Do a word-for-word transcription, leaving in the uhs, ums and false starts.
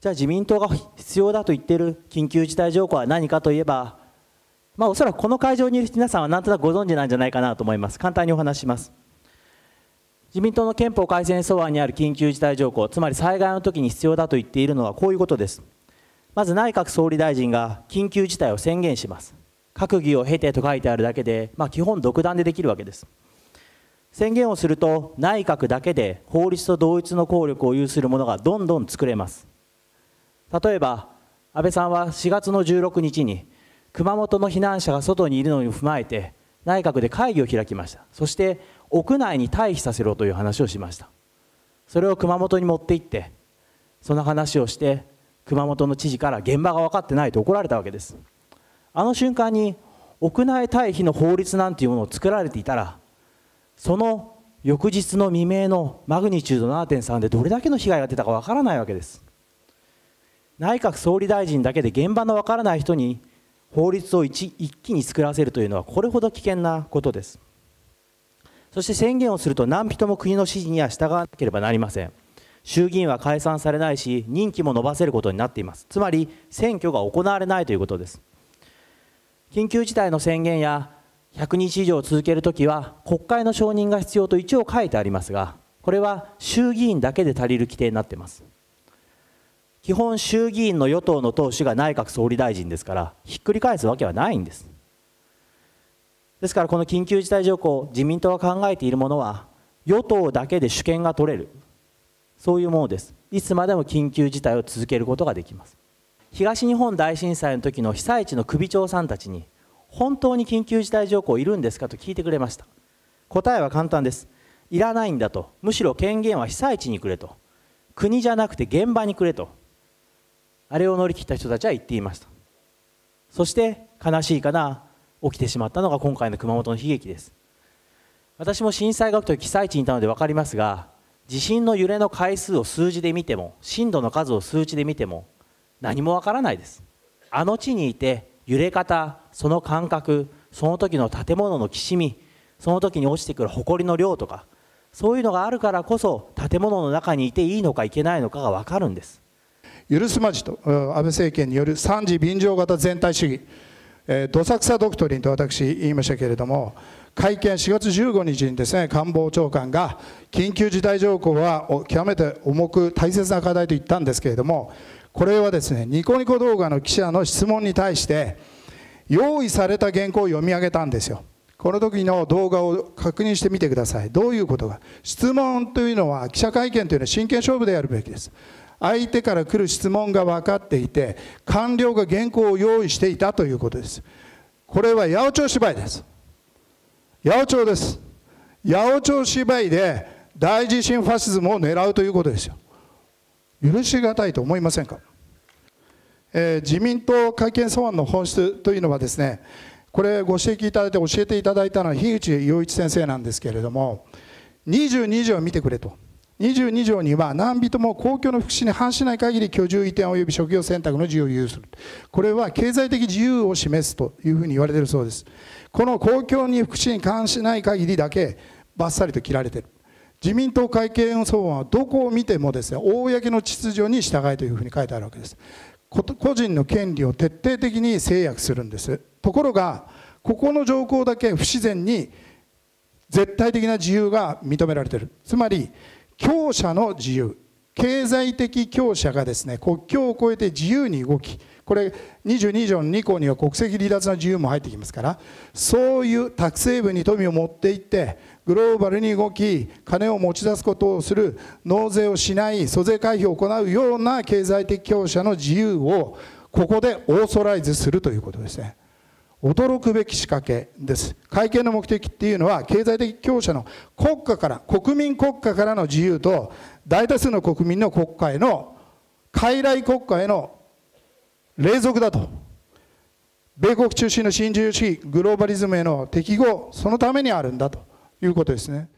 じゃあ自民党が必要だと言っている緊急事態条項は何かといえば、まあ、おそらくこの会場にいる皆さんはなんとなくご存知なんじゃないかなと思います。簡単にお話しします。自民党の憲法改正草案にある緊急事態条項、つまり災害の時に必要だと言っているのはこういうことです。まず内閣総理大臣が緊急事態を宣言します。閣議を経てと書いてあるだけで、まあ、基本独断でできるわけです。宣言をすると内閣だけで法律と同一の効力を有するものがどんどん作れます。例えば安倍さんはしがつのじゅうろくにちに熊本の避難者が外にいるのを踏まえて内閣で会議を開きました。そして屋内に退避させろという話をしました。それを熊本に持って行ってその話をして熊本の知事から現場が分かってないと怒られたわけです。あの瞬間に屋内退避の法律なんていうものを作られていたら、その翌日の未明のマグニチュード ななてんさん でどれだけの被害が出たか分からないわけです。内閣総理大臣だけで現場の分からない人に法律を 一, 一気に作らせるというのはこれほど危険なことです。そして宣言をすると何人も国の指示には従わなければなりません。衆議院は解散されないし任期も延ばせることになっています。つまり選挙が行われないということです。緊急事態の宣言やひゃくにち以上続けるときは国会の承認が必要と一応書いてありますが、これは衆議院だけで足りる規定になっています。基本衆議院の与党の党首が内閣総理大臣ですから、ひっくり返すわけはないんです。ですからこの緊急事態条項、自民党が考えているものは与党だけで主権が取れる、そういうものです。いつまでも緊急事態を続けることができます。東日本大震災の時の被災地の首長さんたちに本当に緊急事態条項いるんですかと聞いてくれました。答えは簡単です。いらないんだと。むしろ権限は被災地にくれと。国じゃなくて現場にくれと。あれを乗り切った人たちは言っていました。そして悲しいかな、起きてしまったのが今回の熊本の悲劇です。私も震災が起きた時被災地にいたので分かりますが、地震の揺れの回数を数字で見ても震度の数を数値で見ても何も分からないです。あの地にいて揺れ方、その感覚、その時の建物のきしみ、その時に落ちてくる埃の量とか、そういうのがあるからこそ建物の中にいていいのかいけないのかが分かるんです。 許すまじと安倍政権による三次便乗型全体主義、えー、どさくさドクトリンと私言いましたけれども、会見しがつじゅうごにちにですね、官房長官が緊急事態条項は極めて重く大切な課題と言ったんですけれども、これはですね、ニコニコ動画の記者の質問に対して用意された原稿を読み上げたんですよ。この時の動画を確認してみてください。どういうことか。質問というのは、記者会見というのは真剣勝負でやるべきです。相手から来る質問が分かっていて、官僚が原稿を用意していたということです。これは八百長芝居です。八百長です。八百長芝居で大地震ファシズムを狙うということですよ。許しがたいと思いませんか。えー、自民党改憲草案の本質というのはですね、これご指摘いただいて教えていただいたのは樋口洋一先生なんですけれども、にじゅうにじょうを見てくれと。にじゅうにじょうには何人も公共の福祉に反しない限り居住移転及び職業選択の自由を有する。これは経済的自由を示すというふうに言われているそうです。この公共に福祉に関しない限りだけバッサリと切られている。自民党改憲草案はどこを見てもですね、公の秩序に従いというふうに書いてあるわけです。個人の権利を徹底的に制約するんです。ところがここの条項だけ不自然に絶対的な自由が認められている。つまり強者の自由、経済的強者がですね、国境を越えて自由に動き、これにじゅうにじょうのに項には国籍離脱の自由も入ってきますから、そういう託政部に富を持っていってグローバルに動き金を持ち出すことをする、納税をしない、租税回避を行うような経済的強者の自由をここでオーソライズするということですね。驚くべき仕掛けです。改憲の目的っていうのは、経済的強者の国家から、国民国家からの自由と大多数の国民の国家への、傀儡国家への隷属だと。米国中心の新自由主義、グローバリズムへの適合、そのためにあるんだということですね。